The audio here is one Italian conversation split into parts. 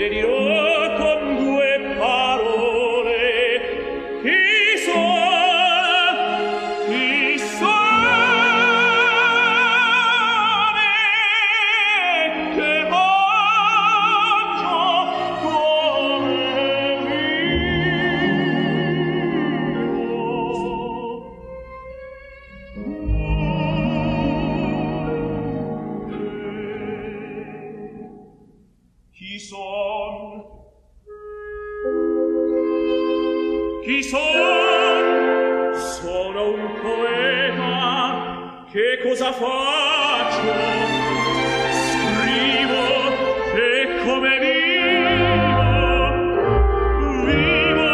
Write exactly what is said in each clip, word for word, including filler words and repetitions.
le dirò con due parole. Chi son? Chi sono? Che voglio come Chi son? Chi son? Sono un poeta. Che cosa faccio? Scrivo e come vivo, vivo.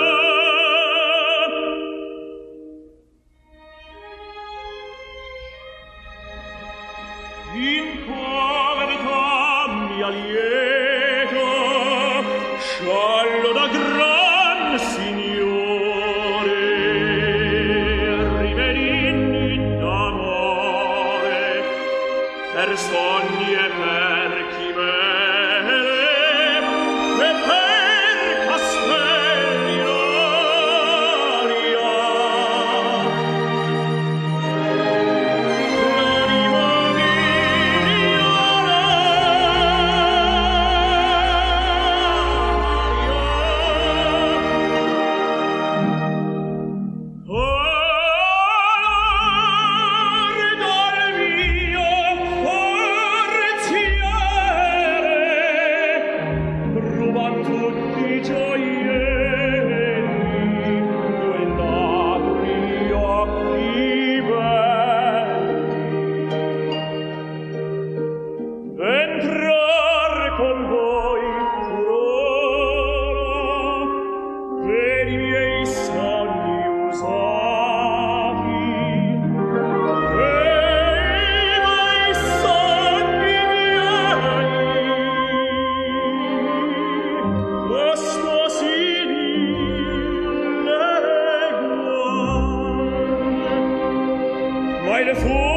In povertà mia lieto, sciallo da gran signore, riverini d'amore, per sogni e per chimere, e per castelli d'aria. L'anima tutti i gioielli, guardato gli occhi belli, entrar con voi furore per i miei sogni usati, e i miei sogni miei. Questo si dilegua, ma il fu